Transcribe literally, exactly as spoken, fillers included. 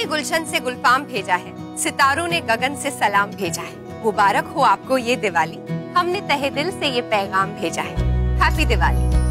ने गुलशन से गुलफाम भेजा है, सितारों ने गगन से सलाम भेजा है। मुबारक हो आपको ये दिवाली, हमने तहे दिल से ये पैगाम भेजा है। हैप्पी दिवाली।